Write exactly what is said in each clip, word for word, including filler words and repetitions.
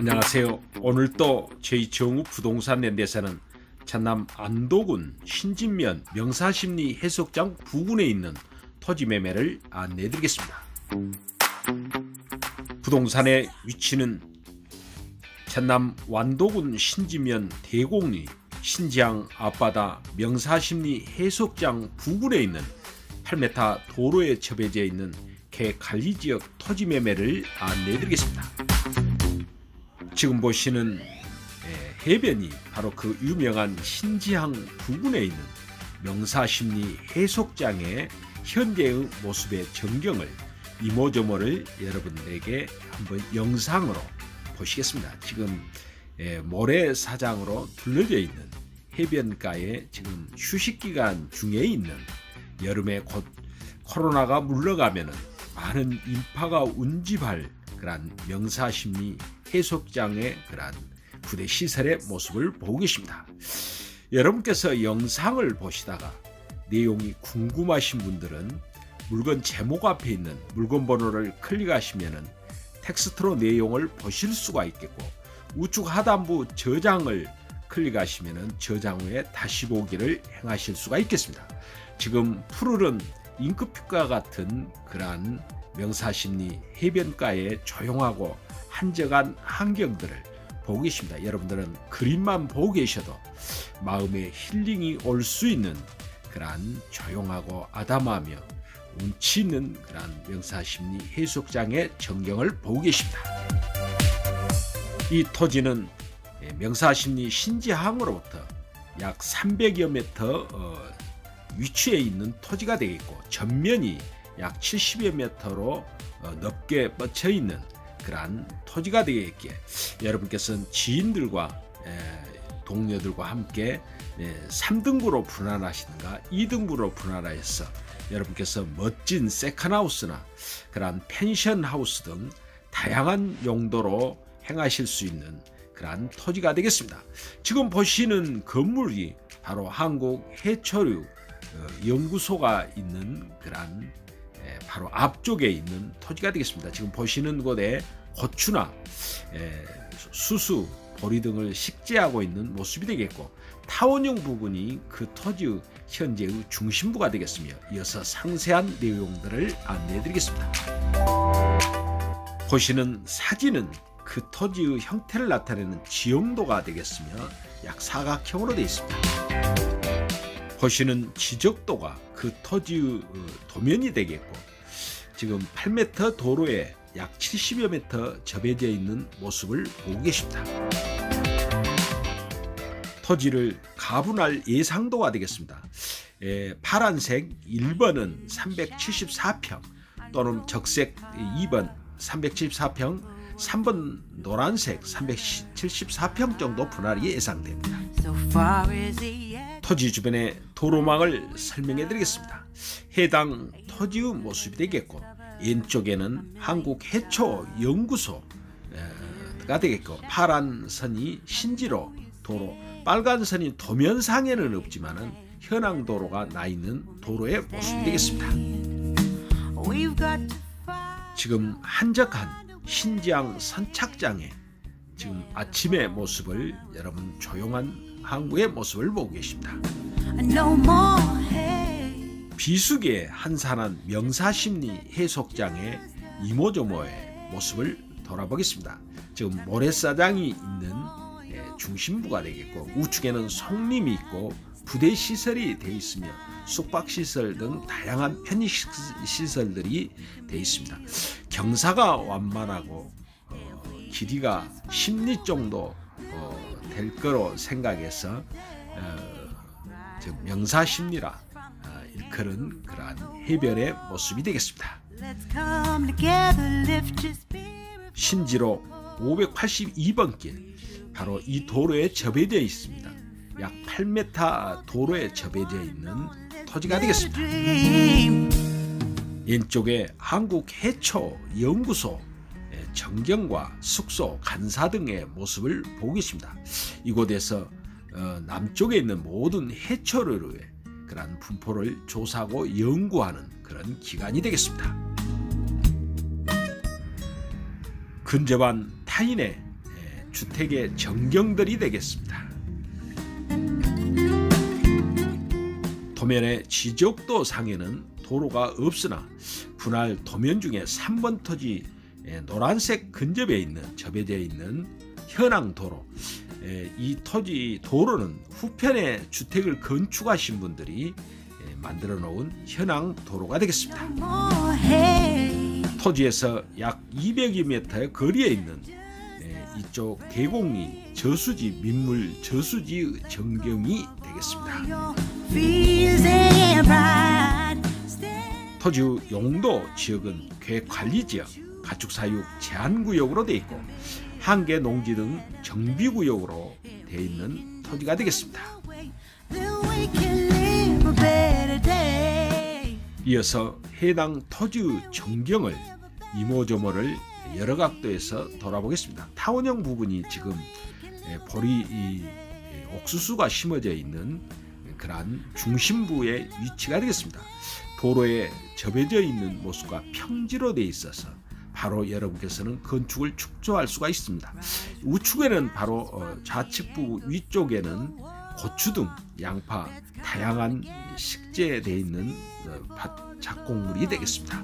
안녕하세요. 오늘 또 저희 정우 부동산 랜드에서는 전남 안도군 신진면 명사심리 해수욕장 부근에 있는 토지 매매를 안내해 드리겠습니다. 부동산의 위치는 전남 완도군 신진면 대곡리 신지항 앞바다 명사심리 해수욕장 부근에 있는 팔 미터 도로에 접해져 있는 개관리지역 토지 매매를 안내해 드리겠습니다. 지금 보시는 해변이 바로 그 유명한 신지항 부근에 있는 명사심리 해수욕장의 현재의 모습의 전경을 이모저모를 여러분들에게 한번 영상으로 보시겠습니다. 지금 모래사장으로 둘러져 있는 해변가에 지금 휴식기간 중에 있는, 여름에 곧 코로나가 물러가면 많은 인파가 운집할 그런 명사심리 해수욕장의 그런 부대 시설의 모습을 보고 계십니다. 여러분께서 영상을 보시다가 내용이 궁금하신 분들은 물건 제목 앞에 있는 물건 번호를 클릭하시면 텍스트로 내용을 보실 수가 있겠고, 우측 하단부 저장을 클릭하시면 저장 후에 다시 보기를 행하실 수가 있겠습니다. 지금 푸르른 잉크빛과 같은 그러한 명사심리 해변가의 조용하고 한적한 환경들을 보고 계십니다. 여러분들은 그림만 보고 계셔도 마음에 힐링이 올 수 있는 그러한 조용하고 아담하며 운치 있는 그러한 명사심리 해수욕장의 전경을 보고 계십니다. 이 토지는 명사심리 신지항으로부터 약 삼백여 미터 위치에 있는 토지가 되겠고, 전면이 약 칠십여 미터로 넓게 뻗쳐 있는 그러한 토지가 되겠기에 여러분께서는 지인들과 동료들과 함께 삼 등부로 분할하시는가 이 등부로 분할하여서 여러분께서 멋진 세컨하우스나 그러한 펜션하우스 등 다양한 용도로 행하실 수 있는 그러한 토지가 되겠습니다. 지금 보시는 건물이 바로 한국해초류 연구소가 있는 그러한 바로 앞쪽에 있는 토지가 되겠습니다. 지금 보시는 곳에 고추나 수수, 보리 등을 식재하고 있는 모습이 되겠고, 타원형 부분이 그 토지의 현재의 중심부가 되겠으며, 이어서 상세한 내용들을 안내해 드리겠습니다. 보시는 사진은 그 토지의 형태를 나타내는 지형도가 되겠으며 약 사각형으로 되어 있습니다. 보시는 지적도가 그 토지의 도면이 되겠고, 지금 팔 미터 도로에 약 칠십여 미터 접해져 있는 모습을 보고 계십니다. 토지를 가분할 예상도가 되겠습니다. 에, 파란색 일 번은 삼백칠십사 평 또는 적색 이 번 삼백칠십사 평, 삼 번 노란색 삼백칠십사 평 정도 분할이 예상됩니다. 토지 주변의 도로망을 설명해 드리겠습니다. 해당 토지의 모습이 되겠고, 왼쪽에는 한국해초연구소가 되겠고, 파란 선이 신지로 도로, 빨간 선이 도면상에는 없지만은 현황도로가 나 있는 도로의 모습이 되겠습니다. 지금 한적한 신지항 선착장에 지금 아침의 모습을, 여러분 조용한 항구의 모습을 보고 계십니다. 비수기에 한산한 명사심리 해수욕장의 이모저모의 모습을 돌아보겠습니다. 지금 모래사장이 있는 중심부가 되겠고, 우측에는 송림이 있고 부대시설이 되어 있으며 숙박시설 등 다양한 편의시설들이 되어 있습니다. 경사가 완만하고 어, 길이가 십 리 정도 어, 될 거로 생각해서 어, 명사심리라 어, 일컬은 그러한 해변의 모습이 되겠습니다. 신지로 오백팔십이 번 길, 바로 이 도로에 접해져 있습니다. 약 팔 미터 도로에 접해져 있는 토지가 되겠습니다. 왼쪽에 한국해초연구소 전경과 숙소, 간사 등의 모습을 보고 계십니다. 이곳에서 남쪽에 있는 모든 해초류의 그런 분포를 조사하고 연구하는 그런 기관이 되겠습니다. 근접한 타인의 주택의 전경들이 되겠습니다. 도면의 지적도 상에는 도로가 없으나 분할 도면 중에 삼 번 토지 노란색 근접에 있는 접해져 있는 현황 도로, 이 토지 도로는 후편에 주택을 건축하신 분들이 만들어 놓은 현황 도로가 되겠습니다. 토지에서 약 이백여 미터의 거리에 있는 이쪽 대곡리 저수지 민물 저수지 전경이 되겠습니다. 토지 용도 지역은 괴관리지역, 가축사육 제한구역으로 되어 있고 한계 농지 등 정비구역으로 되어 있는 토지가 되겠습니다. 이어서 해당 토지 전경을 이모저모를 여러 각도에서 돌아보겠습니다. 타원형 부분이 지금 보리 옥수수가 심어져 있는 그러한 중심부의 위치가 되겠습니다. 도로에 접해져 있는 모습과 평지로 되어 있어서 바로 여러분께서는 건축을 축조할 수가 있습니다. 우측에는 바로 좌측부 위쪽에는 고추 등 양파, 다양한 식재되어 있는 작곡물이 되겠습니다.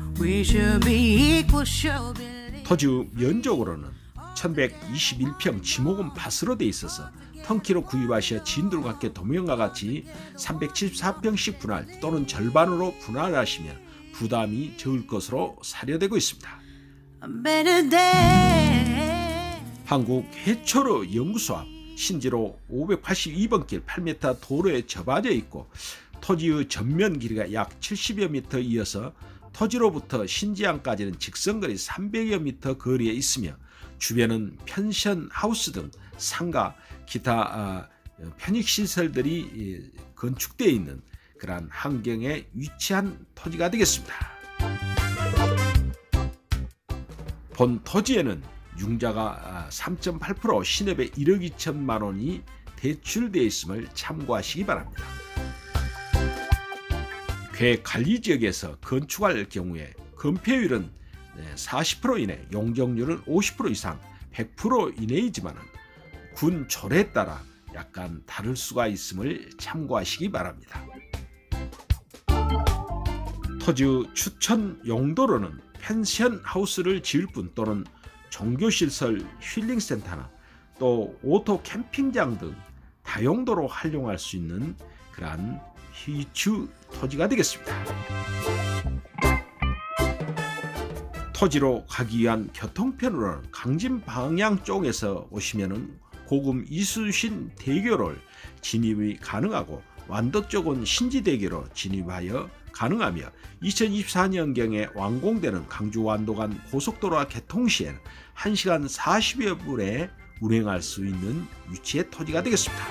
토지 면적으로는 천백이십일 평 지목은 밭으로 되어 있어서 턴키로 구입하셔 진들각계 도면과 같이 삼백칠십사 평씩 분할 또는 절반으로 분할하시면 부담이 적을 것으로 사료되고 있습니다. 한국 해초로 연구소 앞 신지로 오백팔십이 번 길 팔 미터 도로에 접어져 있고 토지의 전면 길이가 약 칠십여 미터 이어서 토지로부터 신지항까지는 직선거리 삼백여 미터 거리에 있으며 주변은 펜션 하우스 등 상가 기타 편익시설들이 건축되어 있는 그러한 환경에 위치한 토지가 되겠습니다. 본 토지에는 융자가 삼 점 팔 퍼센트 신협에 일억 이천만 원이 대출되어 있음을 참고하시기 바랍니다. 괴관리지역에서 건축할 경우에 건폐율은 사십 퍼센트 이내, 용적률은 오십 퍼센트 이상, 백 퍼센트 이내이지만 군 조례에 따라 약간 다를 수가 있음을 참고하시기 바랍니다. 토지 추천 용도로는 펜션 하우스를 지을 뿐 또는 종교시설 힐링센터나 또 오토 캠핑장 등 다용도로 활용할 수 있는 그러한 희추 토지가 되겠습니다. 토지로 가기 위한 교통편으로는 강진 방향 쪽에서 오시면은 고금 이수신 대교를 진입이 가능하고 완도 쪽은 신지대교로 진입하여 가능하며 이천이십사 년경에 완공되는 강주 완도 간 고속도로와 개통 시에는 한 시간 사십여 분에 운행할 수 있는 위치의 토지가 되겠습니다.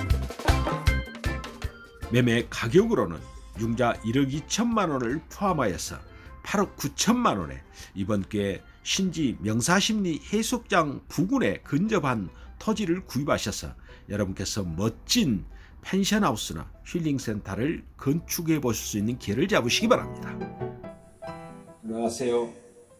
매매 가격으로는 융자 일억 이천만 원을 포함하여서 팔억 구천만 원에 이번 기회에 신지 명사심리 해수욕장 부근에 근접한 토지를 구입하셔서 여러분께서 멋진 펜션하우스나 힐링센터를 건축해 보실 수 있는 기회를 잡으시기 바랍니다. 안녕하세요.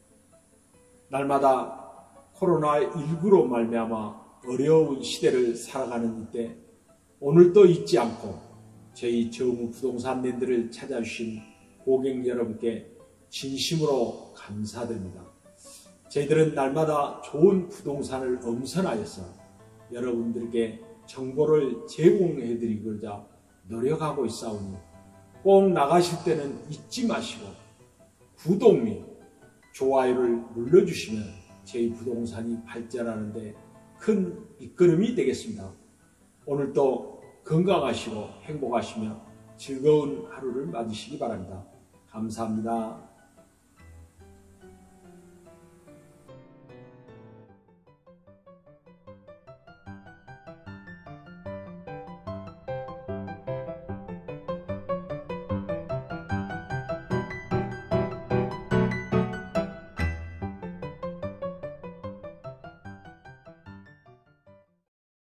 날마다 코로나십구로 말미암아 어려운 시대를 살아가는 이때 오늘도 잊지 않고 저희 정우 부동산랜드를 찾아주신 고객 여러분께 진심으로 감사드립니다. 저희들은 날마다 좋은 부동산을 엄선하여서 여러분들에게 정보를 제공해드리고자 노력하고 있사오니 꼭 나가실 때는 잊지 마시고 구독 및 좋아요를 눌러주시면 저희 부동산이 발전하는 데 큰 이끌음이 되겠습니다. 오늘도 건강하시고 행복하시며 즐거운 하루를 맞으시기 바랍니다. 감사합니다.